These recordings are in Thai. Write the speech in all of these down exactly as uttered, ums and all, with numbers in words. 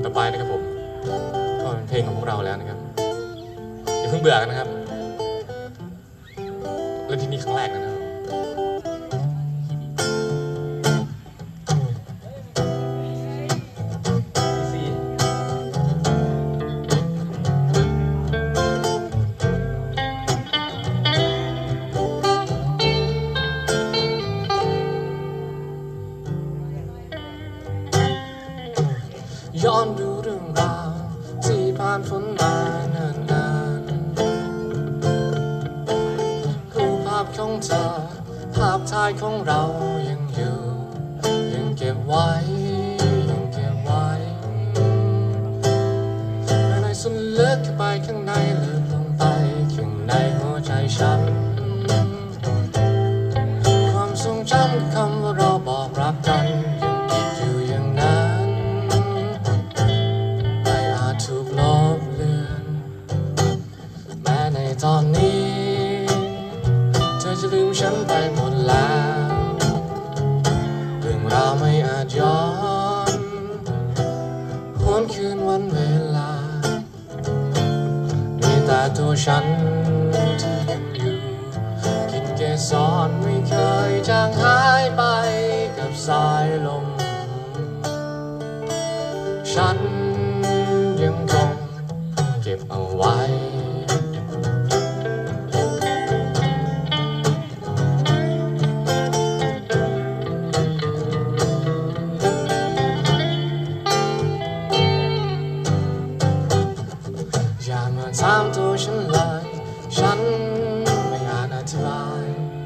ต่อไปนะครับผมก็เป็นเพลงของพวกเราแล้วนะครับอย่าเพิ่งเบื่อกันนะครับเล่นที่นี่ครั้งแรกนะครับย้อนดูเรื่องราวที่ผ่านพ้นมานานๆรูปภาพของเธอภาพถ่ายของเรายังอยู่ยังเก็บไว้ยังเก็บไว้ภายในสุดลึกเข้าไปข้างในลึกลงไปข้างในหัวใจฉันความทรงจำคำว่าเราบอกรักกันถูกลบเลือนแม้ในตอนนี้เธอจะลืมฉันไปหมดแล้วเรื่องราวไม่อาจย้อนหวนคืนวันเวลามีแต่ตัวฉันที่ยังอยู่กินเกสรไม่เคยจางหายไปกับสายลมฉันยังคงเก็บเอาไว้อย่ามาถามตัวฉันเลยฉันไม่อาจอธิบาย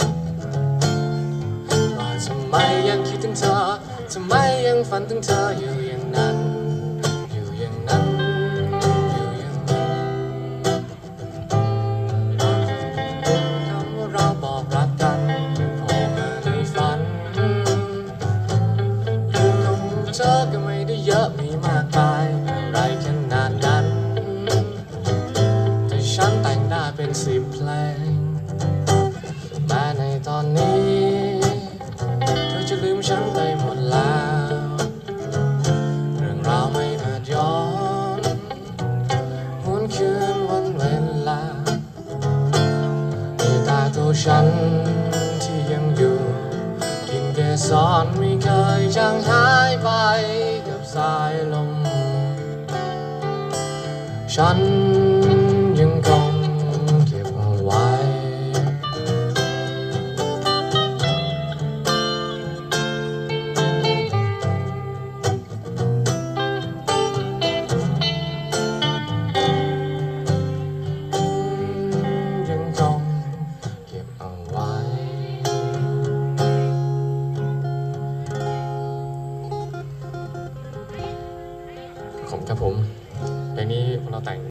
ว่าทำไมยังคิดถึงเธอทำไมยังฝันถึงเธออยู่อย่างนั้นเธอก็ไม่ได้เยอะไม่มากมายอะไรขนาดนั้นแต่ฉันแต่งได้เป็นสิบเพลงแม้ในตอนนี้เธอจะลืมฉันไปหมดแล้วเรื่องราวไม่อาจย้อนหวนคืนวันเวลามีแต่ตัวฉันที่ยังอยู่กินเกสรไม่เคยจางหายไปกับสายลมฉันยังคงเก็บเอาไว้ยังคงเก็บเอาไว้ผมครับผมเพลงนี้เราแต่ง